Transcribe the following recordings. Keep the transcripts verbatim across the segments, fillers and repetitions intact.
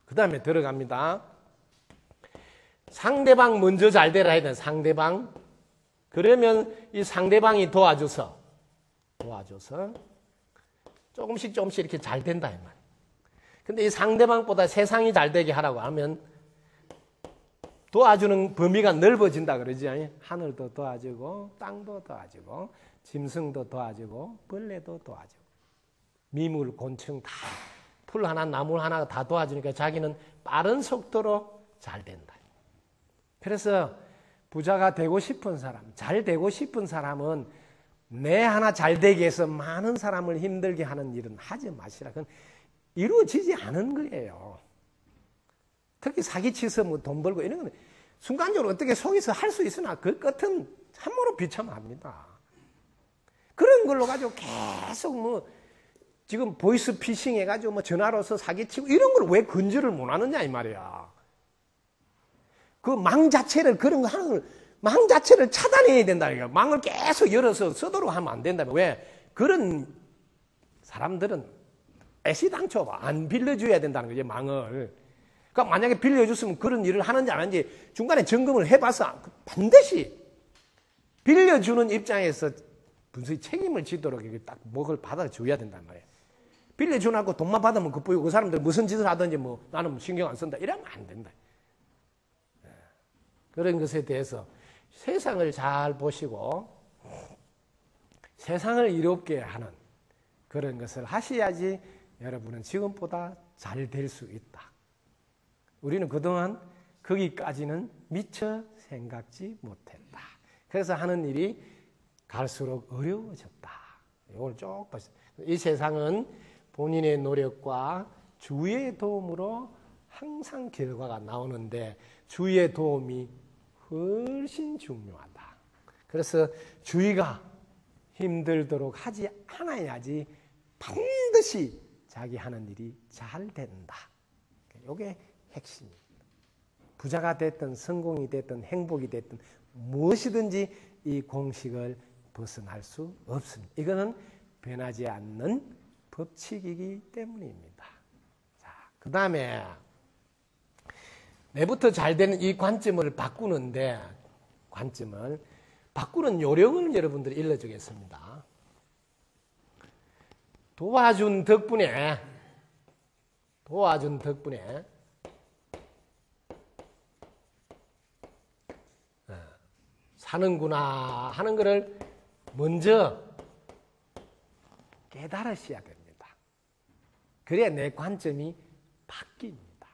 그 다음에 들어갑니다. 상대방 먼저 잘 되라 해야 돼. 상대방. 그러면 이 상대방이 도와줘서 도와줘서 조금씩 조금씩 이렇게 잘 된다 이 말. 근데 이 상대방보다 세상이 잘 되게 하라고 하면 도와주는 범위가 넓어진다 그러지. 하늘도 도와주고 땅도 도와주고 짐승도 도와주고 벌레도 도와주고 미물 곤충 다 풀 하나 나무 하나 다 도와주니까 자기는 빠른 속도로 잘 된다. 그래서 부자가 되고 싶은 사람, 잘 되고 싶은 사람은 내 하나 잘 되기 위해서 많은 사람을 힘들게 하는 일은 하지 마시라. 그건 이루어지지 않은 거예요. 특히 사기치서 뭐 돈 벌고 이런 건 순간적으로 어떻게 속에서 할 수 있으나 그 끝은 참으로 비참합니다. 그런 걸로 가지고 계속 뭐 지금 보이스 피싱 해가지고 뭐 전화로서 사기치고 이런 걸 왜 근절을 못 하느냐 이 말이야. 그 망 자체를 그런 거 하는 걸 망 자체를 차단해야 된다니까. 망을 계속 열어서 쓰도록 하면 안 된다며. 왜? 그런 사람들은 애시당초 안 빌려줘야 된다는 거지, 망을. 그러니까 만약에 빌려줬으면 그런 일을 하는지 안 하는지 중간에 점검을 해봐서 반드시 빌려주는 입장에서 분수히 책임을 지도록 이렇게 딱 목을 받아줘야 된단 말이에요. 빌려주고 돈만 받으면 그뿐이고 그 사람들 무슨 짓을 하든지 뭐 나는 신경 안 쓴다. 이러면 안 된다. 그런 것에 대해서 세상을 잘 보시고 세상을 이롭게 하는 그런 것을 하셔야지 여러분은 지금보다 잘 될 수 있다. 우리는 그동안 거기까지는 미처 생각지 못했다. 그래서 하는 일이 갈수록 어려워졌다. 이걸 쭉 보세요. 이 세상은 본인의 노력과 주위의 도움으로 항상 결과가 나오는데 주위의 도움이 훨씬 중요하다. 그래서 주위가 힘들도록 하지 않아야지 반드시 자기 하는 일이 잘 된다. 이게 핵심입니다. 부자가 됐든 성공이 됐든 행복이 됐든 무엇이든지 이 공식을 벗어날 수 없습니다. 이거는 변하지 않는 법칙이기 때문입니다. 자, 그 다음에 내부터 잘 되는 이 관점을 바꾸는데 관점을 바꾸는 요령을 여러분들이 일러주겠습니다. 도와준 덕분에 도와준 덕분에 사는구나 하는 것을 먼저 깨달으셔야 됩니다. 그래야 내 관점이 바뀝니다.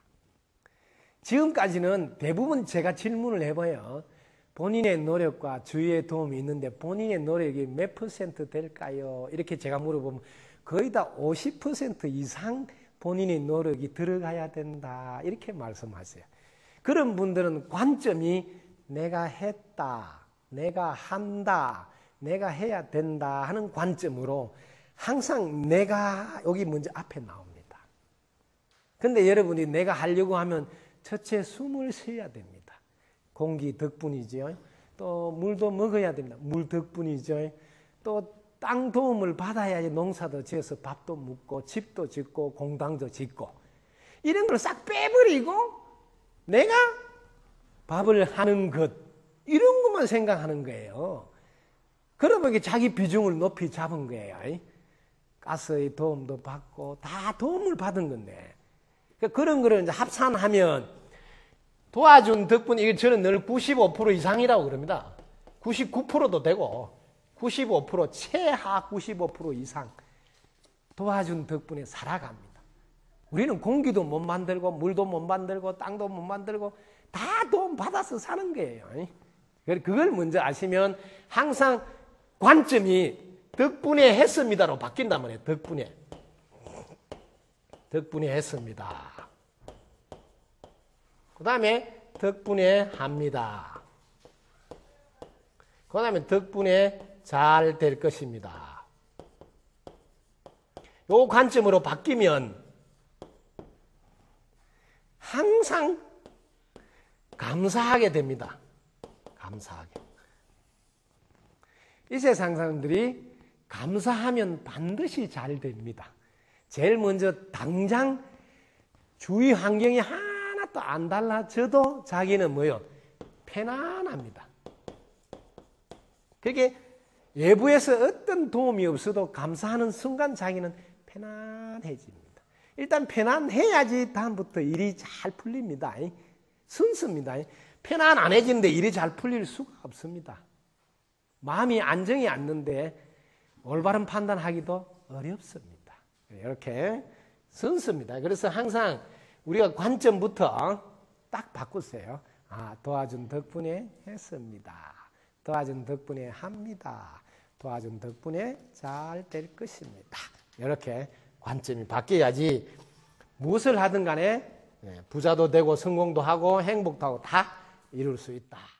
지금까지는 대부분 제가 질문을 해봐요. 본인의 노력과 주위의 도움이 있는데 본인의 노력이 몇 퍼센트 될까요? 이렇게 제가 물어보면 거의 다 오십 퍼센트 이상 본인의 노력이 들어가야 된다. 이렇게 말씀하세요. 그런 분들은 관점이 내가 했다, 내가 한다, 내가 해야 된다 하는 관점으로 항상 내가 여기 먼저 앞에 나옵니다. 근데 여러분이 내가 하려고 하면 첫째 숨을 쉬어야 됩니다. 공기 덕분이죠. 또 물도 먹어야 됩니다. 물 덕분이죠. 또 땅 도움을 받아야지 농사도 지어서 밥도 먹고 집도 짓고 공당도 짓고 이런 걸 싹 빼버리고 내가 밥을 하는 것 이런 것만 생각하는 거예요. 그러면 이게 자기 비중을 높이 잡은 거예요. 가스의 도움도 받고 다 도움을 받은 건데 그런 거를 이제 합산하면 도와준 덕분에 이게 저는 늘 구십오 퍼센트 이상이라고 그럽니다. 구십구 퍼센트도 되고 구십오 퍼센트 최하 구십오 퍼센트 이상 도와준 덕분에 살아갑니다. 우리는 공기도 못 만들고 물도 못 만들고 땅도 못 만들고 다 도움 받아서 사는 거예요. 그걸 먼저 아시면 항상 관점이 덕분에 했습니다로 바뀐단 말이에요. 덕분에. 덕분에 했습니다. 그 다음에 덕분에 합니다. 그 다음에 덕분에 잘 될 것입니다. 요 관점으로 바뀌면 항상 감사하게 됩니다. 감사하게. 이 세상 사람들이 감사하면 반드시 잘 됩니다. 제일 먼저 당장 주위 환경이 하나도 안 달라져도 자기는 뭐요? 편안합니다. 그게 외부에서 어떤 도움이 없어도 감사하는 순간 자기는 편안해집니다. 일단 편안해야지 다음부터 일이 잘 풀립니다. 순수입니다. 편안 안 해지는데 일이 잘 풀릴 수가 없습니다. 마음이 안정이 않는데 올바른 판단하기도 어렵습니다. 이렇게 순수입니다. 그래서 항상 우리가 관점부터 딱 바꾸세요. 아, 도와준 덕분에 했습니다. 도와준 덕분에 합니다. 도와준 덕분에 잘 될 것입니다. 이렇게 관점이 바뀌어야지 무엇을 하든 간에 부자도 되고 성공도 하고 행복도 하고 다 이룰 수 있다.